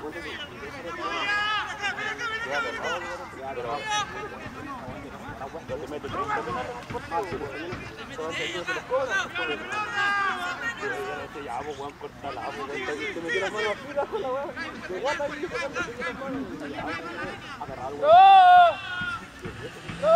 te metes 30 penales fácil. Ya, pues, weón, cortala, pues, te metí las manos afuera con la weón. De guata ahí, te metí las manos. Agarrar, weón.